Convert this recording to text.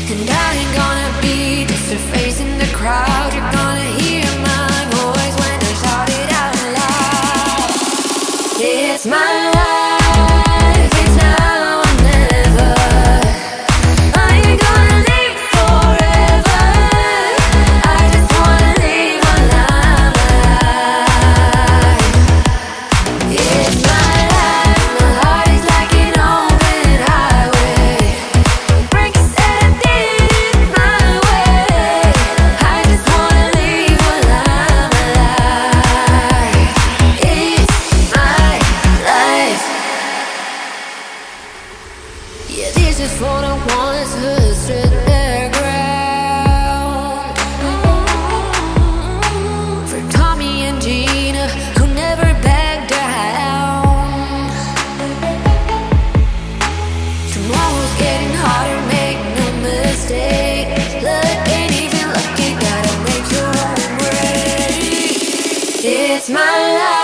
And I ain't gonna be just a face in the crowd. You're gonna hear my voice when I shout it out loud. It's my life, it's now or never. I ain't gonna live forever. I just wanna live while I'm alive. It's my life, my heart is like an open highway. Breaks that I did it my way. I just wanna live while I'm alive. It's my life. Yeah, this is for the ones who stood their ground. For Tommy and Gina, who never backed down. Tomorrow's getting harder, make no mistake. Love ain't even lucky, gotta make your own break. It's my life.